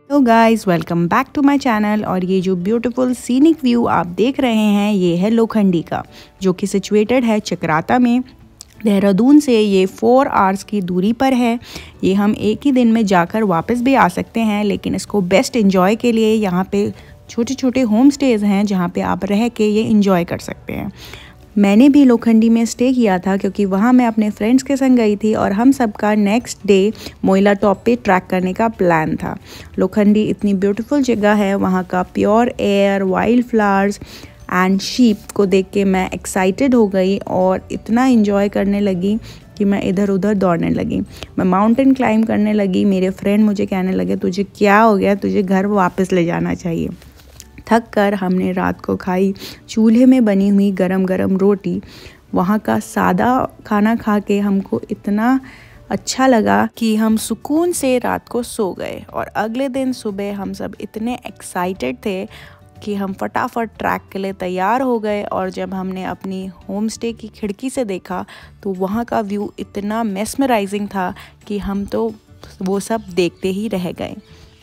Hello guys, welcome back to my channel. और ये जो ब्यूटीफुल सीनिक व्यू आप देख रहे हैं ये है लोखंडी का, जो कि सिचुएटेड है चक्राता में। देहरादून से ये 4 आवर्स की दूरी पर है। ये हम एक ही दिन में जाकर वापस भी आ सकते हैं, लेकिन इसको बेस्ट एंजॉय के लिए यहाँ पे छोटे छोटे होम स्टेज़ हैं जहाँ पे आप रह के ये एंजॉय कर सकते हैं। मैंने भी लोखंडी में स्टे किया था क्योंकि वहाँ मैं अपने फ्रेंड्स के संग गई थी और हम सबका नेक्स्ट डे मोइला टॉप पे ट्रैक करने का प्लान था। लोखंडी इतनी ब्यूटीफुल जगह है, वहाँ का pure air, wild flowers and sheep को देख के मैं एक्साइटेड हो गई और इतना एंजॉय करने लगी कि मैं इधर उधर दौड़ने लगी। मैं माउंटेन क्लाइंब करने लगी। मेरे फ्रेंड मुझे कहने लगे तुझे क्या हो गया, तुझे घर वापस ले जाना चाहिए। थक कर हमने रात को खाई चूल्हे में बनी हुई गरम गरम रोटी। वहाँ का सादा खाना खा के हमको इतना अच्छा लगा कि हम सुकून से रात को सो गए। और अगले दिन सुबह हम सब इतने एक्साइटेड थे कि हम फटाफट ट्रैक के लिए तैयार हो गए। और जब हमने अपनी होम स्टे की खिड़की से देखा तो वहाँ का व्यू इतना मेस्मराइजिंग था कि हम तो वो सब देखते ही रह गए।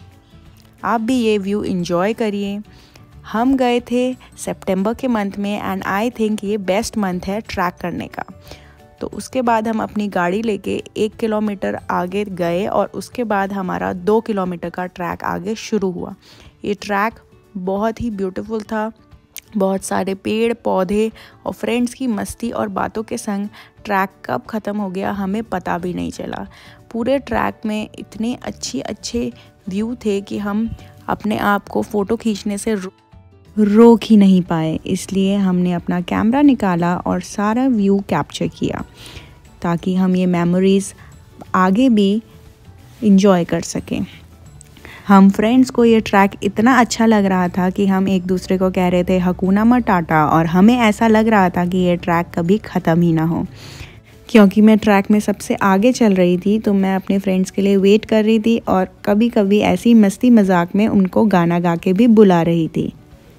आप भी ये व्यू एंजॉय करिए। हम गए थे सितंबर के मंथ में एंड आई थिंक ये बेस्ट मंथ है ट्रैक करने का। तो उसके बाद हम अपनी गाड़ी लेके 1 किलोमीटर आगे गए और उसके बाद हमारा 2 किलोमीटर का ट्रैक आगे शुरू हुआ। ये ट्रैक बहुत ही ब्यूटीफुल था। बहुत सारे पेड़ पौधे और फ्रेंड्स की मस्ती और बातों के संग ट्रैक कब ख़त्म हो गया हमें पता भी नहीं चला। पूरे ट्रैक में इतने अच्छे व्यू थे कि हम अपने आप को फ़ोटो खींचने से रोक ही नहीं पाए। इसलिए हमने अपना कैमरा निकाला और सारा व्यू कैप्चर किया ताकि हम ये मेमोरीज़ आगे भी इंजॉय कर सकें। हम फ्रेंड्स को ये ट्रैक इतना अच्छा लग रहा था कि हम एक दूसरे को कह रहे थे हकूना मटाटा, और हमें ऐसा लग रहा था कि ये ट्रैक कभी ख़त्म ही ना हो। क्योंकि मैं ट्रैक में सबसे आगे चल रही थी तो मैं अपने फ्रेंड्स के लिए वेट कर रही थी और कभी कभी ऐसी मस्ती मजाक में उनको गाना गा के भी बुला रही थी।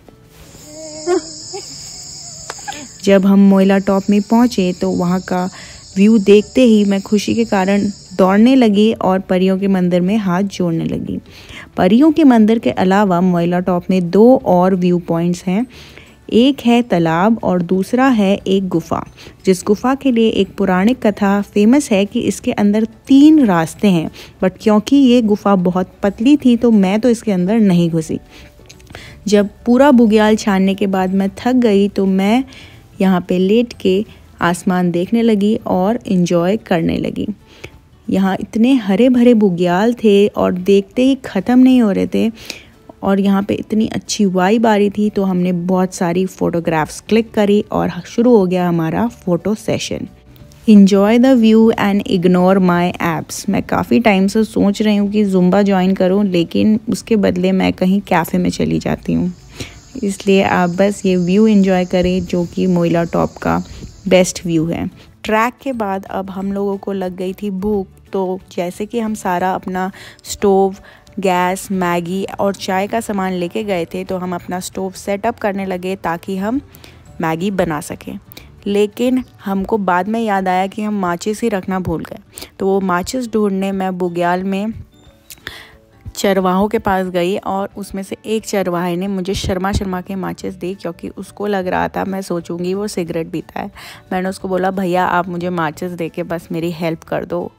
जब हम मोइला टॉप में पहुंचे तो वहाँ का व्यू देखते ही मैं खुशी के कारण दौड़ने लगी और परियों के मंदिर में हाथ जोड़ने लगी। परियों के मंदिर के अलावा मोइला टॉप में 2 और व्यू पॉइंट्स हैं। एक है तालाब और दूसरा है एक गुफा, जिस गुफा के लिए एक पौराणिक कथा फेमस है कि इसके अंदर 3 रास्ते हैं। बट क्योंकि ये गुफा बहुत पतली थी तो मैं तो इसके अंदर नहीं घुसी। जब पूरा बुग्याल छानने के बाद मैं थक गई तो मैं यहाँ पे लेट के आसमान देखने लगी और इन्जॉय करने लगी। यहाँ इतने हरे भरे बुग्याल थे और देखते ही ख़त्म नहीं हो रहे थे और यहाँ पे इतनी अच्छी वाइब आ रही थी तो हमने बहुत सारी फ़ोटोग्राफ्स क्लिक करी और शुरू हो गया हमारा photo session. Enjoy the view and ignore my apps. मैं काफ़ी टाइम से सोच रही हूँ कि ज़ुम्बा ज्वाइन करूँ, लेकिन उसके बदले मैं कहीं कैफ़े में चली जाती हूँ। इसलिए आप बस ये व्यू एंजॉय करें जो कि मोइला टॉप का बेस्ट व्यू है। ट्रैक के बाद अब हम लोगों को लग गई थी भूख, तो जैसे कि हम सारा अपना स्टोव, गैस, मैगी और चाय का सामान लेके गए थे तो हम अपना स्टोव सेटअप करने लगे ताकि हम मैगी बना सकें। लेकिन हमको बाद में याद आया कि हम माचिस ही रखना भूल गए। तो वो माचिस ढूंढने मैं बुग्याल में चरवाहों के पास गई और उसमें से एक चरवाहे ने मुझे शर्मा के माचिस दी, क्योंकि उसको लग रहा था मैं सोचूंगी वो सिगरेट पीता है। मैंने उसको बोला भैया आप मुझे माचिस दे के बस मेरी हेल्प कर दो।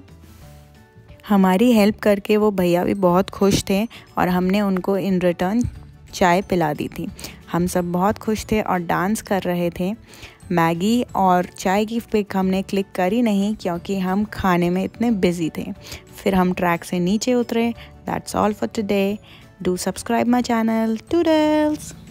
हमारी हेल्प करके वो भैया भी बहुत खुश थे और हमने उनको इन रिटर्न चाय पिला दी थी। हम सब बहुत खुश थे और डांस कर रहे थे। मैगी और चाय की पिक हमने क्लिक करी नहीं क्योंकि हम खाने में इतने बिजी थे। फिर हम ट्रैक से नीचे उतरे। That's all for today. Do subscribe my channel. Toodles!